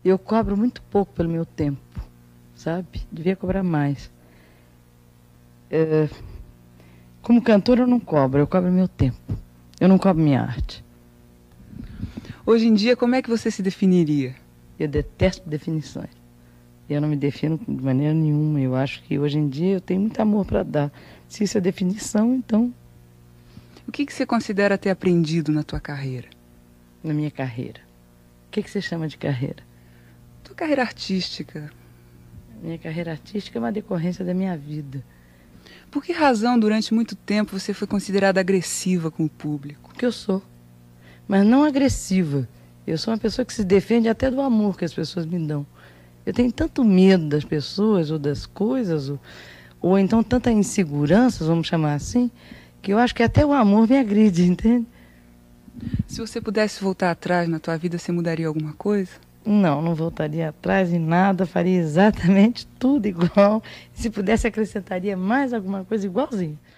Eu cobro muito pouco pelo meu tempo, sabe? Devia cobrar mais. Como cantora eu não cobro, eu cobro meu tempo. Eu não cobro minha arte. Hoje em dia, como é que você se definiria? Eu detesto definições. Eu não me defino de maneira nenhuma. Eu acho que hoje em dia eu tenho muito amor para dar. Se isso é definição, então... O que você considera ter aprendido na tua carreira? Na minha carreira. O que você chama de carreira? Tua carreira artística. Minha carreira artística é uma decorrência da minha vida. Por que razão, durante muito tempo, você foi considerada agressiva com o público? Porque eu sou. Mas não agressiva. Eu sou uma pessoa que se defende até do amor que as pessoas me dão. Eu tenho tanto medo das pessoas ou das coisas, ou então tanta insegurança, vamos chamar assim, que eu acho que até o amor me agride, entende? Se você pudesse voltar atrás na tua vida, você mudaria alguma coisa? Não, não voltaria atrás em nada, faria exatamente tudo igual. Se pudesse, acrescentaria mais alguma coisa igualzinho.